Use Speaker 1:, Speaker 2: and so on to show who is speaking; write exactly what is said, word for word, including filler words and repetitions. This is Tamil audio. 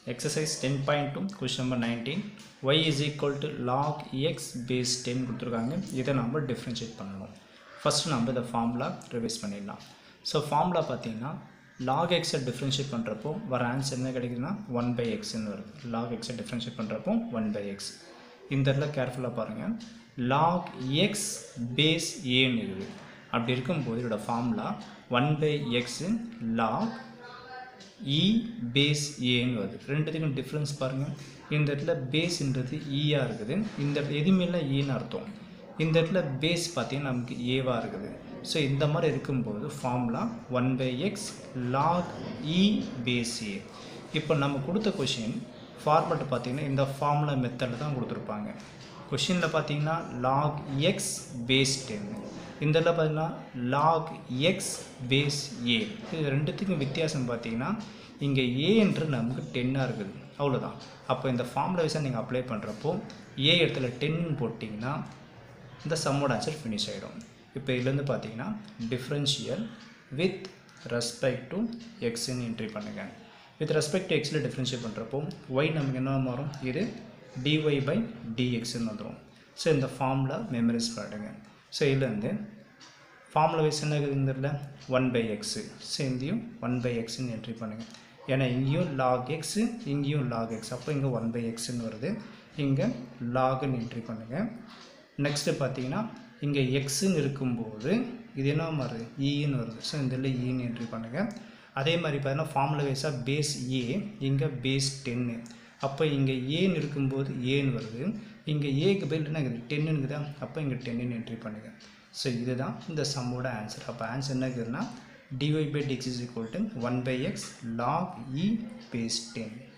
Speaker 1: exercise ten point two question number nineteen y is equal to log x base ten கொடுத்திருக்காங்க. இதை நம்ம differentiate பண்ணணும். first நம்ம இந்த formula revise பண்ணிடலாம். so formula பார்த்தீங்கன்னா log x differentiate பண்றப்போ வர ஆன்சர் என்ன கிடைக்குதுன்னா one by x ன்னு வருது. log x differentiate பண்றப்போ one by x. இந்த இடத்துல கேர்ஃபுல்லா பாருங்க. log x base a ன்னு இருக்கு. அப்படி இருக்கும்போது இதோட formula one by x log e base a ன்னு வருது. ரெண்டுத்துக்கும் டிஃபரன்ஸ் பாருங்க. இந்த இடத்துல பேஸ்ன்றது e ஆ இருக்குது. இந்த எதுமேல e ன்னு அர்த்தம். இந்த இடத்துல பேஸ் பார்த்தீங்கன்னா நமக்கு a வா இருக்குது. ஸோ இந்த மாதிரி இருக்கும்போது formula one by x log e base a. இப்போ நம்ம கொடுத்த கொஷின் ஃபார்மட் பார்த்தீங்கன்னா இந்த ஃபார்முலா மெத்தடில் தான் கொடுத்துருப்பாங்க. கொஷினில் பார்த்தீங்கன்னா log x base ten. இந்த இடத்துல பார்த்தீங்கன்னா log x base a. இது ரெண்டுத்துக்கும் வித்தியாசம் பார்த்தீங்கன்னா இங்கே a என்று நமக்கு டென்னாக இருக்குது, அவ்வளோதான். அப்போ இந்த ஃபார்முலா வைஸாக நீங்கள் அப்ளை பண்ணுறப்போ a இடத்துல டென்னு போட்டிங்கன்னா இந்த சம்மோட ஆன்சர் ஃபினிஷ் ஆகிடும். இப்போ இதுலேருந்து பார்த்தீங்கன்னா டிஃப்ரென்ஷியல் வித் ரெஸ்பெக்ட் டு எக்ஸ்ன்னு என்ட்ரி பண்ணுங்கள். வித் ரெஸ்பெக்ட் டு எக்ஸில் டிஃப்ரென்ஷியேட் பண்ணுறப்போ y நமக்கு என்ன மாறும், இது dy by dxன்னு வந்துடும். ஸோ இந்த ஃபார்முலா மெமரைஸ் பண்ணுங்க. ஸோ இதுலேருந்து ஃபார்முலா வைஸ் என்ன இருக்குதுங்கிறதுல ஒன் பை எக்ஸு. ஸோ இங்கேயும் ஒன் பை எக்ஸ்ன்னு என்ட்ரி பண்ணுங்கள். ஏன்னா இங்கேயும் லாக் எக்ஸு, இங்கேயும் லாக் எக்ஸ். அப்போ இங்கே ஒன் பை எக்ஸ்ன்னு வருது, இங்கே லாக்னு என்ட்ரி பண்ணுங்கள். நெக்ஸ்ட்டு பார்த்தீங்கன்னா இங்கே எக்ஸுன்னு இருக்கும்போது இது என்ன மாறுது, ஈன்னு வருது. ஸோ இந்த இதில் ஈன்னு என்ட்ரி பண்ணுங்கள். அதே மாதிரி பார்த்தீங்கன்னா ஃபார்முலா வைஸாக பேஸ் ஏ, இங்கே பேஸ் டென்னு. அப்போ இங்கே ஏன்னு இருக்கும்போது ஏன்னு வருது, இங்கே ஏக்கு பதில் என்ன இருக்குது, டென்னு இருக்குதா. அப்போ இங்கே டென்னு என்ட்ரி பண்ணுங்கள். ஸோ இதுதான் இந்த சம்மோட ஆன்சர். அப்போ ஆன்சர் என்ன இருக்குதுன்னா dy by dx is equal to one by x log e base ten.